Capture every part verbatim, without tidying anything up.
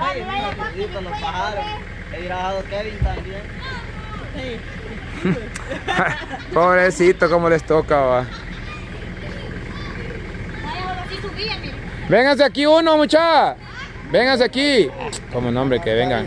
Sí, con los pájaros. He grabado Kevin también. Pobrecito, cómo les toca, va. Vénganse aquí uno, muchacha. Vénganse aquí. Como nombre, que vengan.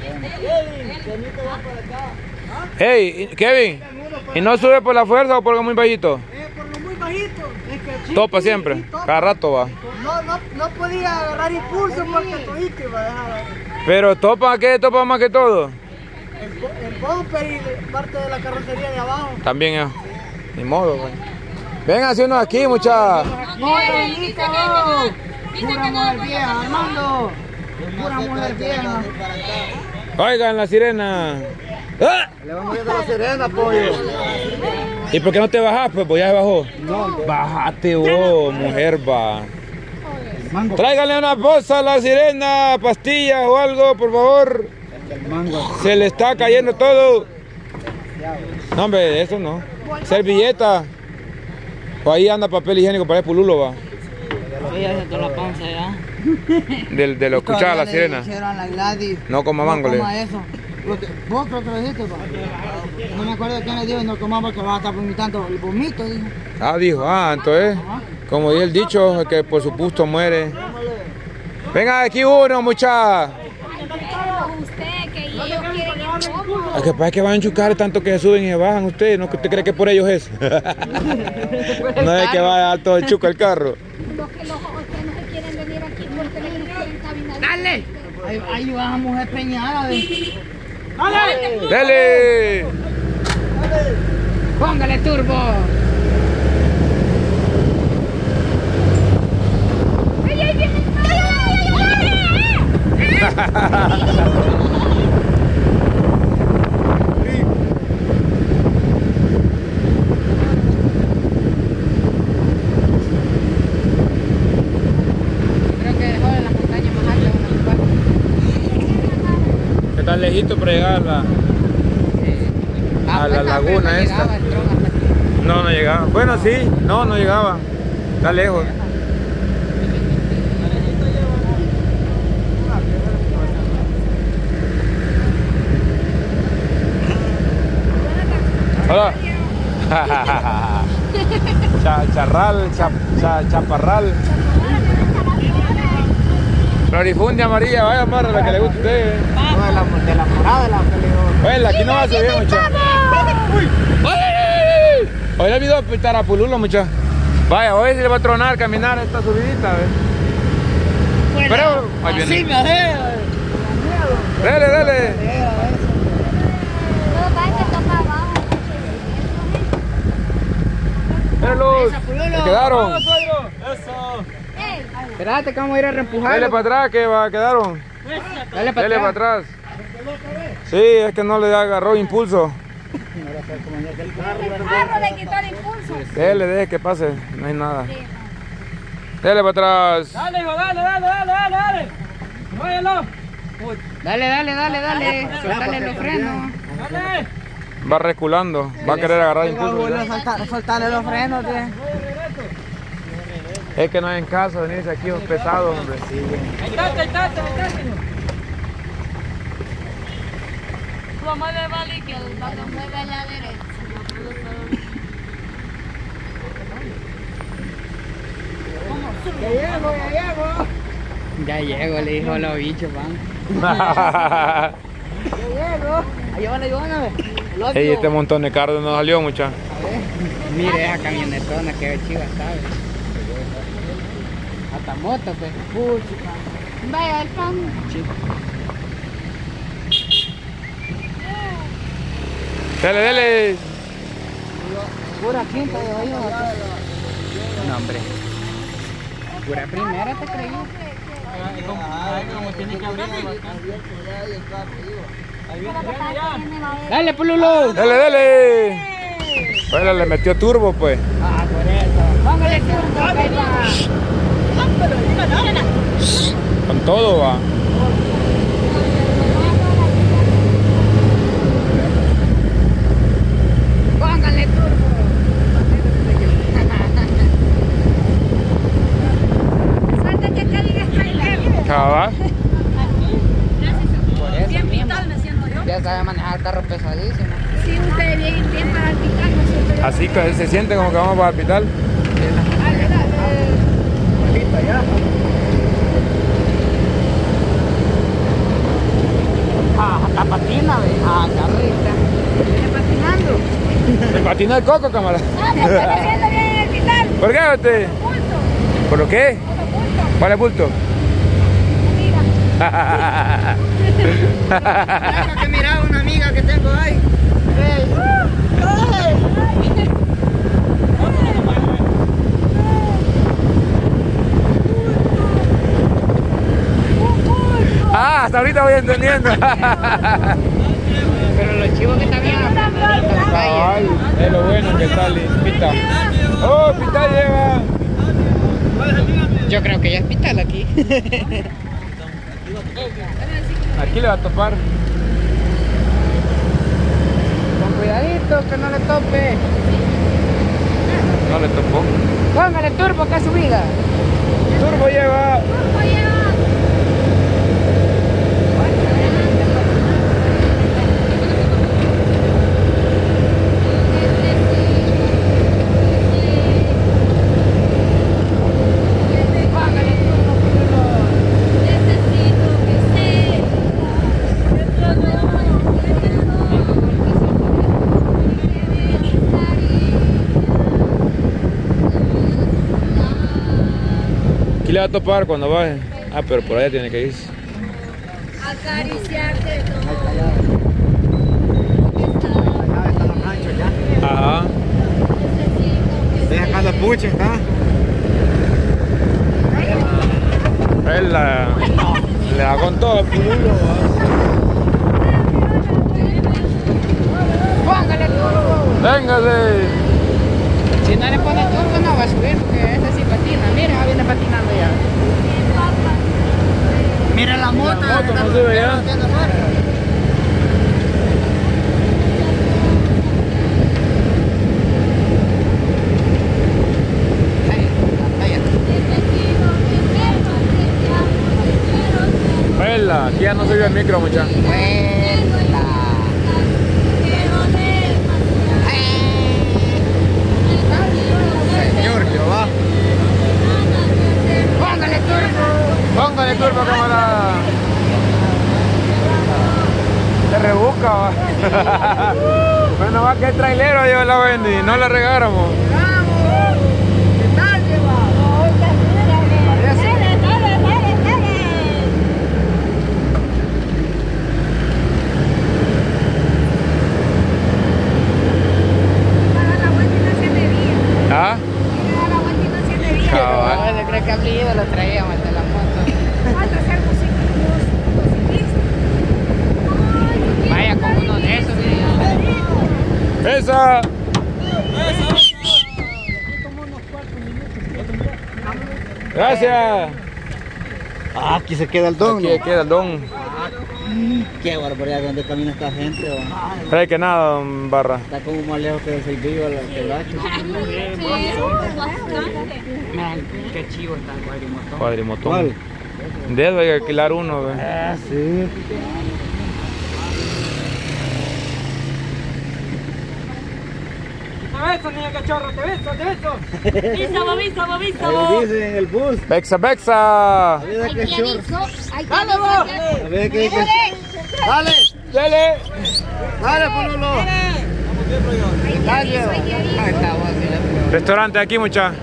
Hey, Kevin. ¿Y no sube por la fuerza o por lo muy bajito? Eh, por lo muy bajito. Es que sí, Topa sí, siempre. sí, topa. Cada rato va. No, no, no podía agarrar impulso porque todito iba a dejar. Pero topa, ¿qué topa más que todo? El, bo- el bumper y parte de la carrocería de abajo. También es. Ni modo, güey. Vénganse uno aquí, muchachos. No, venite vos. Pura mujer vieja, Armando. Pura mujer vieja. Oigan la sirena. ¡Ah! Le vamos viendo la sirena, pollo. ¿Y por qué no te bajas? Pues, pues ya se bajó. No. Bájate vos, mujer, va. Tráiganle una bolsa a la sirena, pastillas o algo, por favor. Se le está cayendo todo. No, hombre, eso no. Servilleta. O ahí anda papel higiénico para el pululo, va. Sí, ya se te la panza ya. De, de lo escuchaba la sirena. Hicieron la Gladys. No coma mangole. No coma eso. Lo que- Vos creo que lo dijiste, pa. No me acuerdo de quién le dijo, no comamos porque vas a estar vomitando el vomito, dijo. Ah, dijo, ah, entonces, como dice el dicho, que por su gusto muere. Venga aquí uno, muchacha. Usted, que ellos quieren ir cómodos. Es que pasa que van a enchucar tanto que se suben y se bajan ustedes, ¿no? ¿Usted cree que por ellos es? No es que vaya alto el chuco el carro. Los que los ustedes no se quieren venir aquí porque ellos no quieren caminar. ¡Dale! Ahí, ahí va a mujer peñada, ve. ¡Dale! ¡Póngale turbo! ¡Ay, ay, viene! ¡Ay, ay, ay, ay, Creo que dejó en la montaña más alta una parte. ¿Qué tan lejito para llegar a la, a la laguna esta? No, no llegaba. Bueno, sí, no, no llegaba. Está lejos. Hola. Cha- charral, cha- cha- chaparral. Florifundia amarilla, vaya amar a la que le guste a usted. No, de la, de la morada, la que le digo. Oye, aquí no va a subir, muchacho. Hoy le olvidó pitar a Pululo, muchacho. Vaya, hoy se le va a tronar caminar esta subidita, ¿ves? Pero, ahí viene. Sí, me dejé. Dale, dale. no, va que toca abajo. Déjalos. Se quedaron. Ey, Espérate que vamos a ir a reempujar. Dale para atrás, que va, quedaron. Dale para Dale para atrás. Sí, es que no le agarró impulso. el carro le quitó el impulso. Dele, deje que pase, no hay nada. Dale para atrás. Dale, hijo, dale, dale, dale, dale, dale. Váyalo. Dale, dale, dale, dale. Suéltale los frenos. Dale. Va reculando, va a querer agarrar impulso. Soltarle los frenos, tío. Es que no hay en caso venirse aquí es pesado, hombre. Ahí está, ahí está, ahí está. Vamos a ver a la izquierda, vamos a ver a la derecha. Ya llego, ya llego. Ya llego, le dijo a los bichos, van. Ya llego. Ayúdame, ayúdame. Ey, este montón de carros no salió, mucha. A ver. Mire esa camionetona que chiva, ¿sabes? Hasta moto, pues. Puchica. Vaya, el pan. Dale, dale. Pura quinta de hoyo. No, hombre. Pura primera, te creí. Dale, Pululo. Dale, dale. Bueno, le metió turbo, pues. Ah, por eso. Póngale turbo, pepa. Con todo va. Póngale turbo. Suerte que Kevin está ahí lejos. Cabal. usted sabe manejar carro pesadísimo. Sí, ustedes vienen bien para el hospital, ¿no es cierto? Así que se siente como que vamos para el hospital. Dale, dale. ya. Ah, hasta patina, ve. Ah, carrita. Viene patinando. El patín del coco, cámara. Ah, te estás haciendo bien en el hospital. ¿Por qué usted? Bulto. ¿Por lo qué? Otro bulto. ¿Cuál es bulto? Mira. Que miraba una amiga que tengo ahí. Ah, hasta ahorita voy entendiendo. Pero los chivos que están bien Ay, es lo bueno que está Pita. Oh, Pita lleva. Yo creo que ya es hospital aquí. Aquí le va a topar. Con cuidadito, que no le tope. No le topó. Póngale turbo, que es subida. Turbo lleva. Aquí le va a topar cuando baje. Ah, pero por allá tiene que irse. Acariciarte todo. Están los ranchos ya. Ajá. Estoy sacando puches, ¿está? Él la, le da con todo el pululo. Póngale turbo. Véngase. Si no le pone turbo no va a subir porque este sí patina. Mira, viene patinando ya. Mira la moto. La moto no sube ya. Vela, aquí ya no se ve el micro, muchacho. Señor Jehová. Póngale turbo. Póngale turbo, camarada. Se rebusca, va. Bueno, va que el trailero yo la vendí, no la regáramos. ¿Ah? Cabal. Yo creo que abrido lo traíamos de la moto. Vaya con uno de esos. Mira. ¡Esa! Gracias. Ah, aquí se queda el don. Aquí queda el don. Qué barbaridad, ¿dónde camina esta gente? ¿O? Trae que nada, don Barra. Está como más lejos que el Silvillo, que el Bacho. Miren, qué chivo está el cuadrimotón. Cuadrimotón. ¿Cuál? De él hay que alquilar uno, ve. Ah, sí. Te beso, niño cachorro, te beso, te beso. Bísamo, bísamo, Ahí bísamo. dice en el bus. Bexa, bexa. A ver qué short. Dale, A ver qué qué. Dale, Dale. dale, Pululo. Dale. Ahí está, vos, sí. Restaurante aquí, mucha.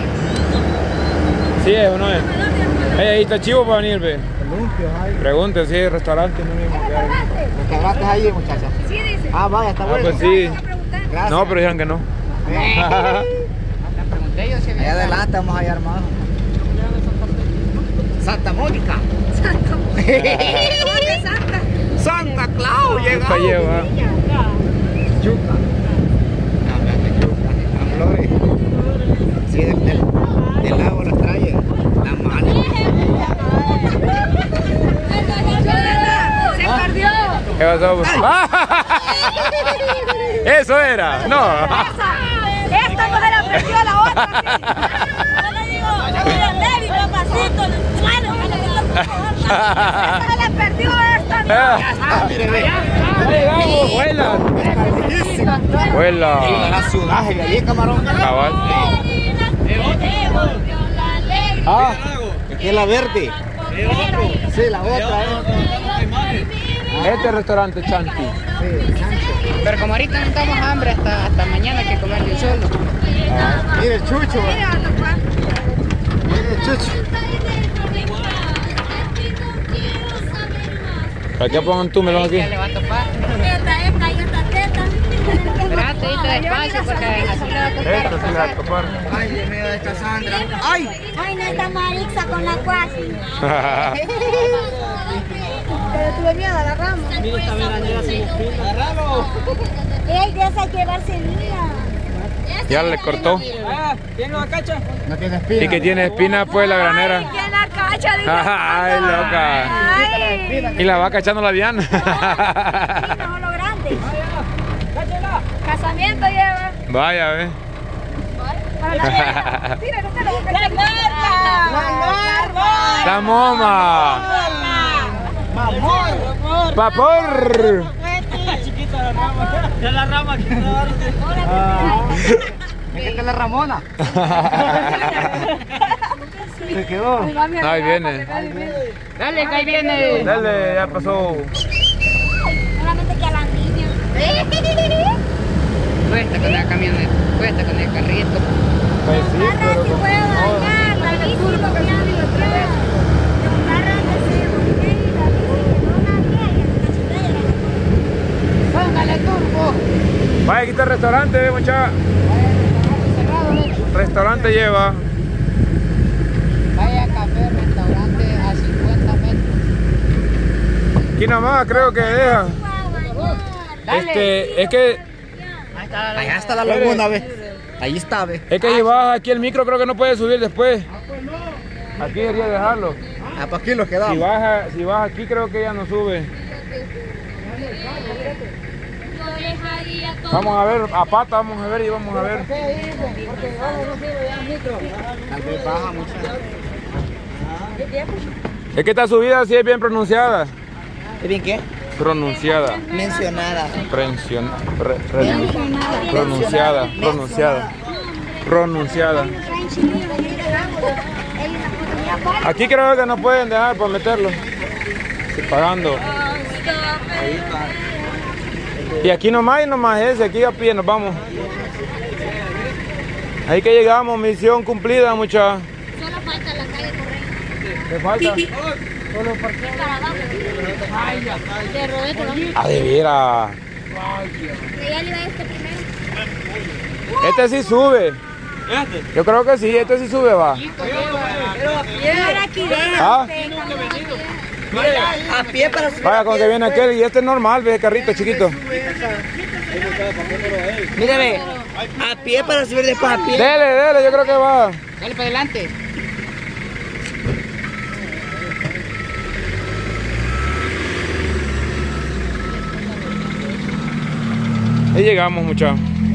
Sí es o no es. Ey, ahí está chivo para venir, ve. Columpios hay. Pregunte si es restaurante, no mismo que hay. Los que hablaste ahí, muchacha. Sí, dice. Ah, vaya, está Ah, bueno. pues sí. Gracias. No, pero dijeron que no. Hasta pregunté yo si Allá adelante vamos a hallar más. Santa Mónica. ¿Dónde Santa? Santa Claus Yuca lleva. Yuca. No, espérate, yuca. Las flores. Sí, del, del, del lago las trae. Las malas. Se perdió. ¿Qué pasó? Eso era, no. Esta no se la perdió a la otra. Yo le digo, yo le digo, papacito, bueno, esta se la perdió esta. Ah, mire, ve. Ya llegamos, vuela. Vuela. La ciudad, y ahí camarón. Cabal. Ah, aquí es la verde. Sí, la otra, eh. Este restaurante Chanti. Sí, Sancho. Pero como ahorita no estamos hambre, hasta, hasta mañana hay que comer de un solo. Mire el chucho, ve. Mire el chucho. ¿Para qué pongan túmelos aquí? Ya le va a topar. Esta, esta y esta teta. Espérate, ahorita despacio porque así le va a topar. Esto sí le va a topar. Ay, Dios mío, esta Sandra. Ay. Ay, no está marixa con la cuasi. Pero tuve miedo a la rama. Mira esta veranera sin espina. ¡Agarralo! Ey, de esa hay que llevar semilla. Ya le cortó. ¿Tiene una cacha? No tiene espina. Y que tiene espina, pues, la granera. Ay, que la cacha, dice. Ay, loca. Ay. Y la vaca echando la Diana. Sí, no, lo grande. Casamiento lleva. Vaya, ve. Para la vieja. Mira, no te lo voy a ¡La norma! ¡La norma! ¡La moma! Mamor. ¡Vapor! Chiquita la rama. Ya la rama que Es que la Ramona. Se quedó. Ahí viene. Dale, que ahí viene. Dale, ya pasó. Solamente que a la niña. Cuesta con el camioneta, cuesta con el carrito. Pues sí, Agarra pero si con- puedo bañar, la bici lo que ando atrás. Agarra que se voltea y la bici que no la vea y la Póngale turbo. Vaya, aquí está el restaurante, ve, muchacha. Restaurante lleva. Vaya café, restaurante a cincuenta metros. Aquí nomás creo que deja. Dale. Este, es que, Ahí está la Allá está la laguna, ve. Ahí está, ve. es que si bajas aquí el micro creo que no puede subir después. Aquí debería dejarlo. Ah, pues aquí lo Si quedamos. baja, si baja aquí creo que ya no sube. Vamos a ver, a pata vamos a ver y vamos a ver. Tal vez baja mucho. Es que esta subida sí es bien pronunciada. ¿Es bien qué? Pronunciada. Mencionada. Prencion- pre- re- pronunciada. Pronunciada. Pronunciada. Aquí creo que no pueden dejar por meterlo. Sí, pagando. Y aquí nomás y nomás ese, aquí a pie nos vamos. Ahí que llegamos, misión cumplida, mucha. Solo falta la calle correcta. ¿Qué falta? Solo para abajo. De rodete, vamos. Ah, de veras. Que ya le da este primero. Este sí sube. Yo creo que sí, este sí sube, va. Ahora aquí Ah, A pie para subir. vaya, con que viene aquel y este es normal, ve, carrito chiquito. Mire, ve. A pie para subir después a pie. Dele, dele, yo creo que va. Dale para adelante. Ahí llegamos, muchachos.